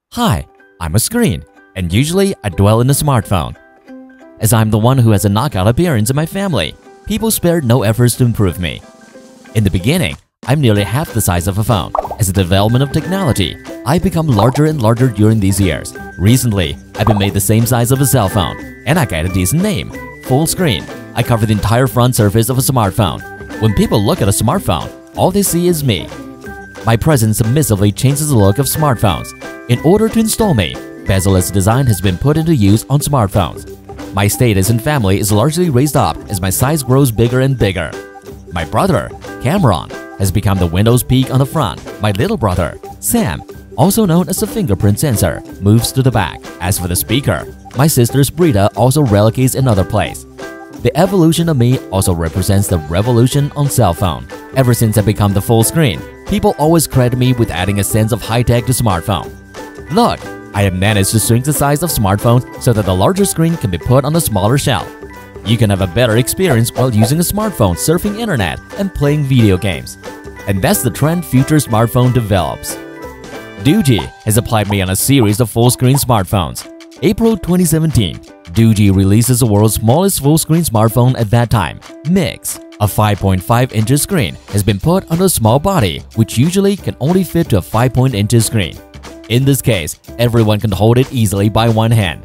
Hi, I'm a screen, and usually I dwell in a smartphone. As I'm the one who has a knockout appearance in my family, people spared no efforts to improve me. In the beginning, I'm nearly half the size of a phone. As the development of technology, I've become larger and larger during these years. Recently, I've been made the same size of a cell phone, and I got a decent name, full screen. I cover the entire front surface of a smartphone. When people look at a smartphone, all they see is me. My presence submissively changes the look of smartphones. In order to install me, bezel-less design has been put into use on smartphones. My status in family is largely raised up as my size grows bigger and bigger. My brother, Cameron, has become the Windows peak on the front. My little brother, Sam, also known as the fingerprint sensor, moves to the back. As for the speaker, my sister's Brita also relocates another place. The evolution of me also represents the revolution on cell phone. Ever since I become the full screen, people always credit me with adding a sense of high-tech to smartphone. Look, I have managed to shrink the size of smartphones so that the larger screen can be put on a smaller shelf. You can have a better experience while using a smartphone surfing internet and playing video games. And that's the trend future smartphone develops. Doogee has applied me on a series of full-screen smartphones. April 2017, Doogee releases the world's smallest full-screen smartphone at that time, Mix. A 5.5-inch screen has been put on a small body, which usually can only fit to a 5-inch screen. In this case, everyone can hold it easily by one hand.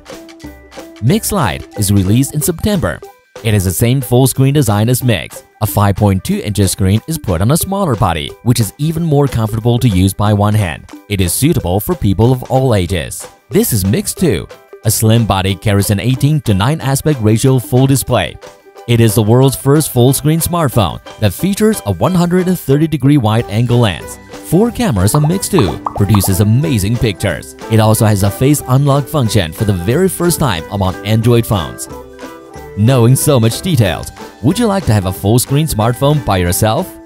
Mix Lite is released in September. It has the same full-screen design as Mix. A 5.2-inch screen is put on a smaller body, which is even more comfortable to use by one hand. It is suitable for people of all ages. This is Mix 2. A slim body carries an 18:9 aspect ratio full display. It is the world's first full-screen smartphone that features a 130-degree wide-angle lens. 4 cameras on Mix 2 produces amazing pictures. It also has a face unlock function for the very first time among Android phones. Knowing so much details, would you like to have a full-screen smartphone by yourself?